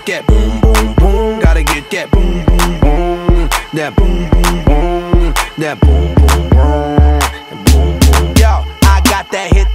get that boom, boom, boom. Gotta get that boom, boom, boom. That boom, boom, boom. That boom, boom, boom.